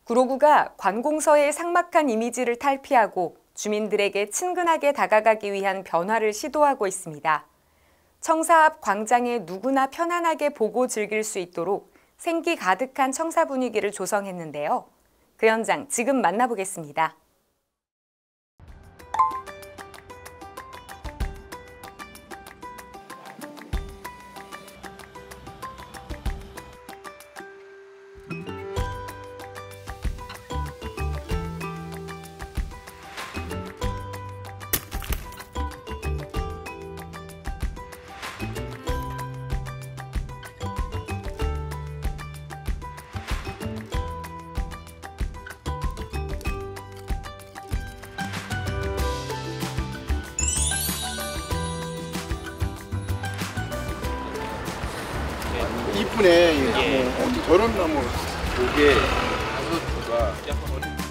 구로구가 관공서의 삭막한 이미지를 탈피하고 주민들에게 친근하게 다가가기 위한 변화를 시도하고 있습니다. 청사 앞 광장에 누구나 편안하게 보고 즐길 수 있도록 생기 가득한 청사 분위기를 조성했는데요. 그 현장 지금 만나보겠습니다. 이쁘네. 이게 저런 나무. 이게 다섯가